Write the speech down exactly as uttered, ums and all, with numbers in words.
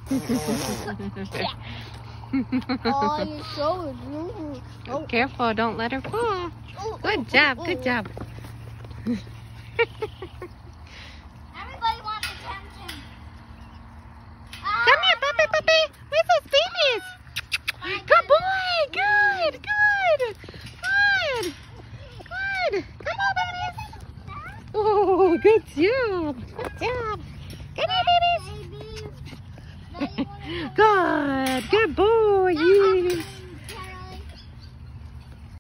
Oh, you're so rude. Oh. Careful, don't let her fall. Oh, Good oh, job, oh, good oh. job. Everybody wants attention. Ah, Come here, puppy, puppy. Where's those babies? Good boy. Good, good, good, good. Come on, babies. Oh, good job. Good job. Come here, babies. babies. Now you wanna Good, good boy. Yes.